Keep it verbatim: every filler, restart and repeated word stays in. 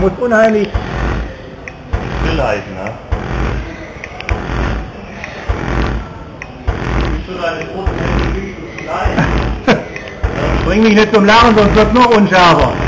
muss unheimlich stillhalten, ne? Bist du deine großen Hände wirklich so klein? bring mich nicht zum Lachen, sonst wird es noch unscharfer.